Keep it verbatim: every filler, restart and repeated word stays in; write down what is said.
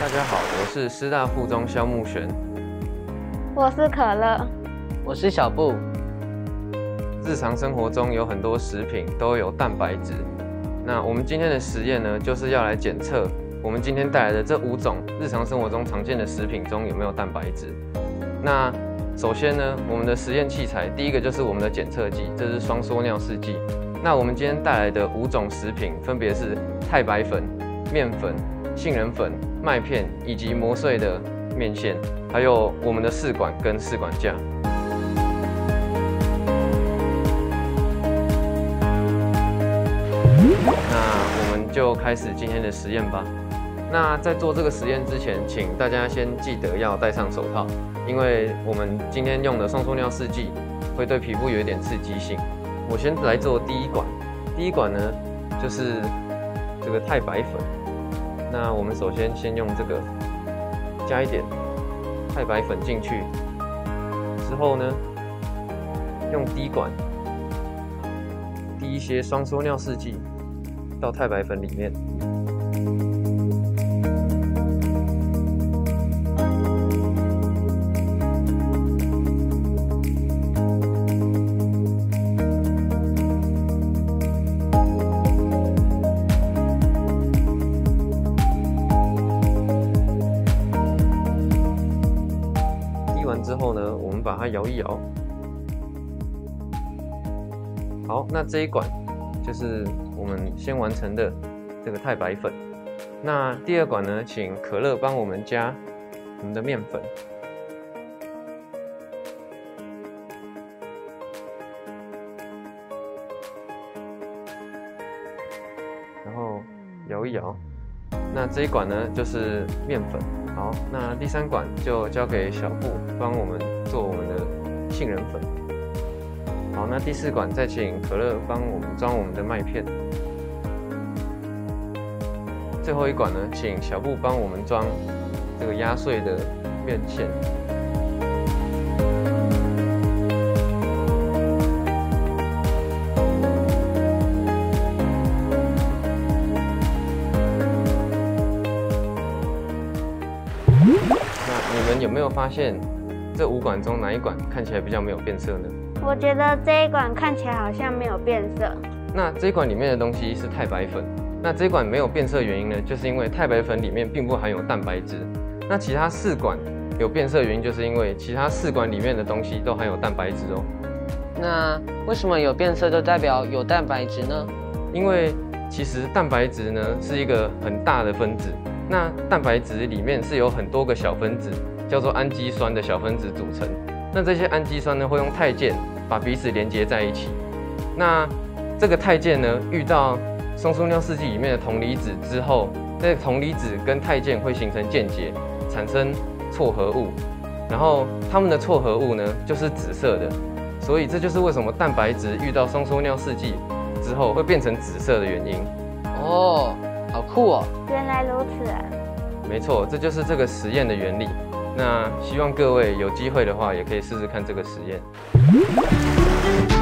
大家好，我是师大附中萧木璇。 我是可乐。 我是小布。 日常生活中有很多食品都有蛋白质，那我们今天的实验呢，就是要来检测我们今天带来的这五种日常生活中常见的食品中有没有蛋白质。那首先呢，我们的实验器材第一个就是我们的检测剂，这是双缩尿试剂。那我们今天带来的五种食品分别是太白粉、面粉、杏仁粉、麦片以及磨碎的面线，还有我们的试管跟试管架。那我们就开始今天的实验吧。那在做这个实验之前，请大家先记得要戴上手套，因为我们今天用的双缩尿试剂会对皮肤有一点刺激性。我先来做第一管，第一管呢就是这个太白粉。那我们首先先用这个加一点太白粉进去，之后呢用滴管滴一些双缩尿试剂到太白粉里面。之后呢，我们把它摇一摇。好，那这一管就是我们先完成的这个太白粉。那第二管呢，请可乐帮我们加我们的面粉。然后摇一摇。那这一管呢，就是面粉。好，那第三管就交给小布帮我们做我们的杏仁粉。好，那第四管再请可乐帮我们装我们的麦片。最后一管呢，请小布帮我们装这个压碎的面线。你们有没有发现，这五管中哪一管看起来比较没有变色呢？ 我觉得这一管看起来好像没有变色。 那这一管里面的东西是太白粉，那这一管没有变色的原因呢，就是因为太白粉里面并不含有蛋白质。那其他四管有变色的原因，就是因为其他四管里面的东西都含有蛋白质哦。 那为什么有变色就代表有蛋白质呢？ 因为其实蛋白质呢是一个很大的分子，那蛋白质里面是有很多个小分子，叫做氨基酸的小分子组成。那这些氨基酸呢，会用肽键把彼此连接在一起。那这个肽键呢，遇到双缩尿试剂里面的铜离子之后，这个铜离子跟肽键会形成键结，产生错合物。然后它们的错合物呢，就是紫色的。所以这就是为什么蛋白质遇到双缩尿试剂之后会变成紫色的原因。 哦，好酷哦！ 原来如此啊！ 没错，这就是这个实验的原理。那希望各位有机会的话，也可以试试看这个实验。